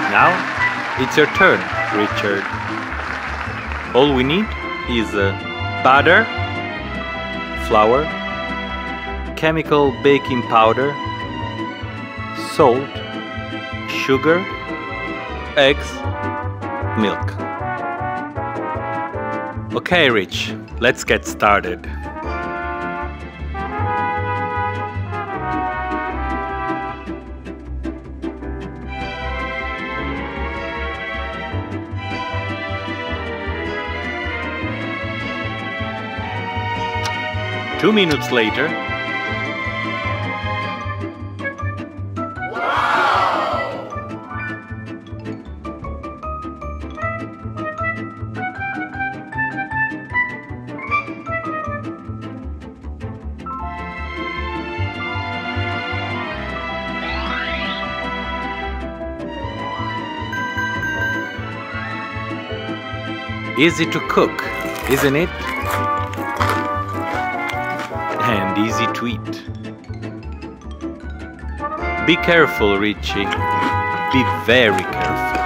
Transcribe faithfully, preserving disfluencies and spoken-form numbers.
Now it's your turn, Richard. All we need is uh, butter, flour, chemical baking powder, salt, sugar, eggs, milk. Okay, Rich, let's get started. Two minutes later. Easy to cook, isn't it? And easy to eat. Be careful, Richie. Be very careful.